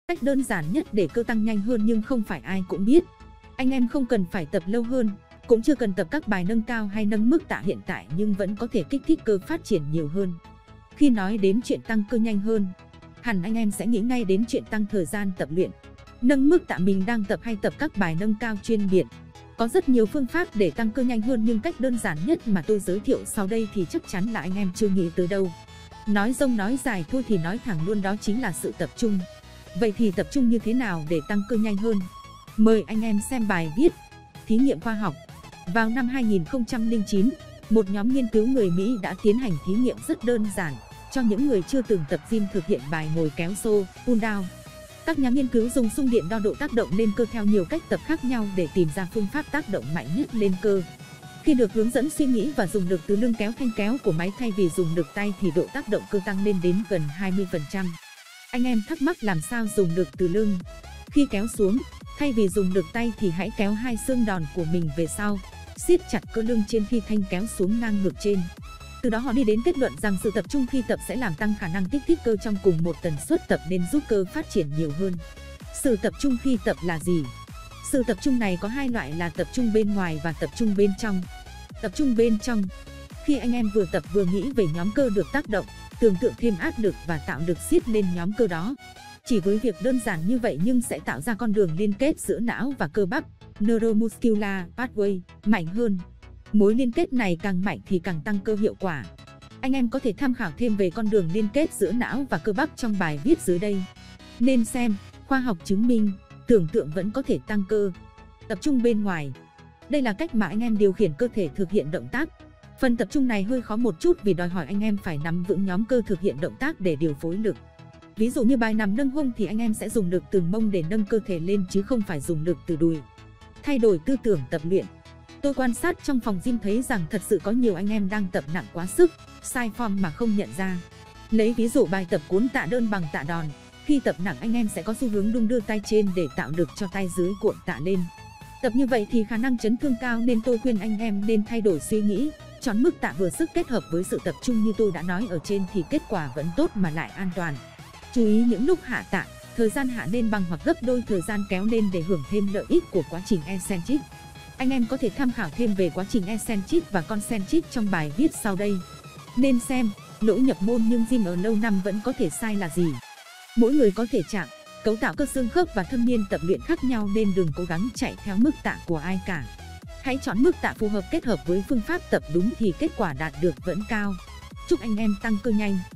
Cách đơn giản nhất để cơ tăng nhanh hơn nhưng không phải ai cũng biết. Anh em không cần phải tập lâu hơn, cũng chưa cần tập các bài nâng cao hay nâng mức tạ hiện tại nhưng vẫn có thể kích thích cơ phát triển nhiều hơn. Khi nói đến chuyện tăng cơ nhanh hơn, hẳn anh em sẽ nghĩ ngay đến chuyện tăng thời gian tập luyện, nâng mức tạ mình đang tập hay tập các bài nâng cao chuyên biệt. Có rất nhiều phương pháp để tăng cơ nhanh hơn nhưng cách đơn giản nhất mà tôi giới thiệu sau đây thì chắc chắn là anh em chưa nghĩ tới đâu. Nói dông nói dài thôi thì nói thẳng luôn, đó chính là sự tập trung. Vậy thì tập trung như thế nào để tăng cơ nhanh hơn? Mời anh em xem bài viết Thí nghiệm khoa học. Vào năm 2009, một nhóm nghiên cứu người Mỹ đã tiến hành thí nghiệm rất đơn giản cho những người chưa từng tập gym thực hiện bài ngồi kéo xô, pull down. Các nhà nghiên cứu dùng xung điện đo độ tác động lên cơ theo nhiều cách tập khác nhau để tìm ra phương pháp tác động mạnh nhất lên cơ. Khi được hướng dẫn suy nghĩ và dùng lực từ lưng kéo thanh kéo của máy thay vì dùng lực tay thì độ tác động cơ tăng lên đến gần 20%. Anh em thắc mắc làm sao dùng lực từ lưng? Khi kéo xuống, thay vì dùng lực tay thì hãy kéo hai xương đòn của mình về sau, siết chặt cơ lưng trên khi thanh kéo xuống ngang ngược trên. Từ đó họ đi đến kết luận rằng sự tập trung khi tập sẽ làm tăng khả năng kích thích cơ trong cùng một tần suất tập nên giúp cơ phát triển nhiều hơn. Sự tập trung khi tập là gì? Sự tập trung này có hai loại là tập trung bên ngoài và tập trung bên trong. Tập trung bên trong. Khi anh em vừa tập vừa nghĩ về nhóm cơ được tác động, tưởng tượng thêm áp lực và tạo lực siết lên nhóm cơ đó. Chỉ với việc đơn giản như vậy nhưng sẽ tạo ra con đường liên kết giữa não và cơ bắp, neuromuscular pathway, mạnh hơn. Mối liên kết này càng mạnh thì càng tăng cơ hiệu quả. Anh em có thể tham khảo thêm về con đường liên kết giữa não và cơ bắp trong bài viết dưới đây. Nên xem, khoa học chứng minh, tưởng tượng vẫn có thể tăng cơ. Tập trung bên ngoài. Đây là cách mà anh em điều khiển cơ thể thực hiện động tác. Phần tập trung này hơi khó một chút vì đòi hỏi anh em phải nắm vững nhóm cơ thực hiện động tác để điều phối lực. Ví dụ như bài nằm nâng hông thì anh em sẽ dùng lực từ mông để nâng cơ thể lên chứ không phải dùng lực từ đùi. Thay đổi tư tưởng tập luyện. Tôi quan sát trong phòng gym thấy rằng thật sự có nhiều anh em đang tập nặng quá sức, sai form mà không nhận ra. Lấy ví dụ bài tập cuốn tạ đơn bằng tạ đòn. Khi tập nặng anh em sẽ có xu hướng đung đưa tay trên để tạo lực cho tay dưới cuộn tạ lên. Tập như vậy thì khả năng chấn thương cao nên tôi khuyên anh em nên thay đổi suy nghĩ. Chọn mức tạ vừa sức kết hợp với sự tập trung như tôi đã nói ở trên thì kết quả vẫn tốt mà lại an toàn. Chú ý những lúc hạ tạ, thời gian hạ nên bằng hoặc gấp đôi thời gian kéo lên để hưởng thêm lợi ích của quá trình eccentric. Anh em có thể tham khảo thêm về quá trình eccentric và concentric trong bài viết sau đây. Nên xem, lỗi nhập môn nhưng gym ở lâu năm vẫn có thể sai là gì? Mỗi người có thể trạng, cấu tạo cơ xương khớp và thâm niên tập luyện khác nhau nên đừng cố gắng chạy theo mức tạ của ai cả. Hãy chọn mức tạ phù hợp kết hợp với phương pháp tập đúng thì kết quả đạt được vẫn cao. Chúc anh em tăng cơ nhanh.